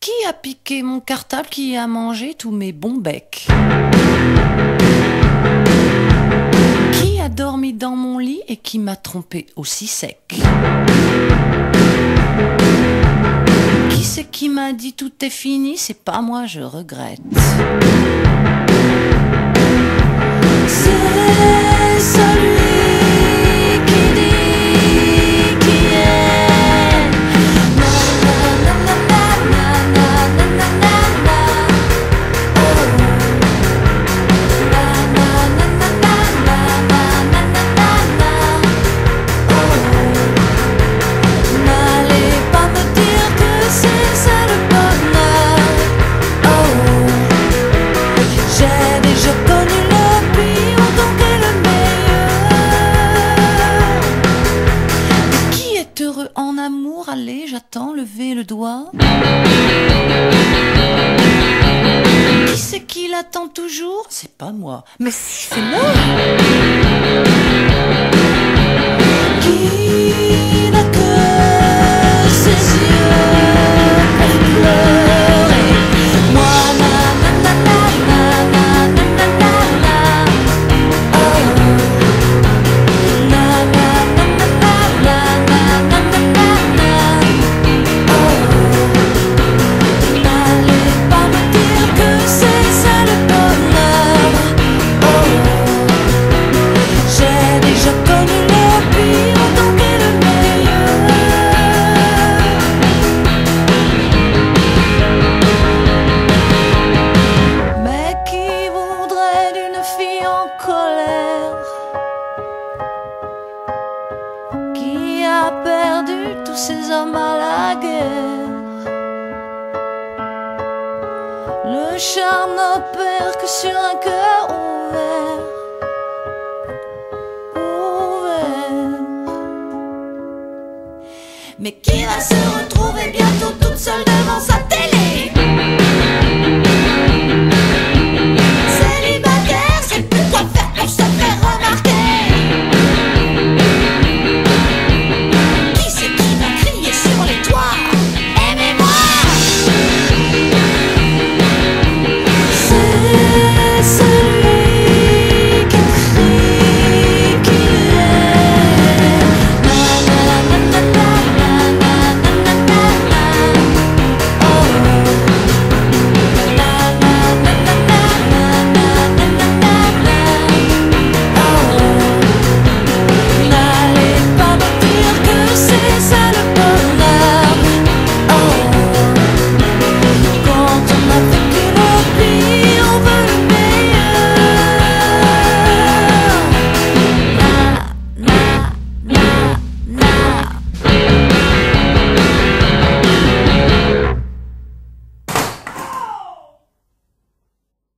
Qui a piqué mon cartable, qui a mangé tous mes bons becs? Qui a dormi dans mon lit et qui m'a trompé aussi sec? Qui c'est qui m'a dit tout est fini? C'est pas moi, je regrette. C'est celui qui dit qui est. N'allez pas me dire que c'est ça le bonheur. Oh, j'ai déjà connu le pire autant que le meilleur. Et qui est heureux en amour? Allez, j'attends, levez le doigt. Qui c'est qui l'attend toujours? C'est pas moi. Mais si, c'est moi. Qui n'a que ses yeux pour pleurer? Moi, na na na na na na na na na. Oh, na na na na na na na na na. Oh, n'allez pas me dire que c'est ça le bonheur. Oh, j'ai déjà connu le pire autant que le meilleur. Mais qui voudrait d'une fille en colère, qui a perdu tous ses hommes à la guerre? Le charme n'opère que sur un cœur ouvert. Mais qui va se retrouver bientôt toute seule devant sa télé?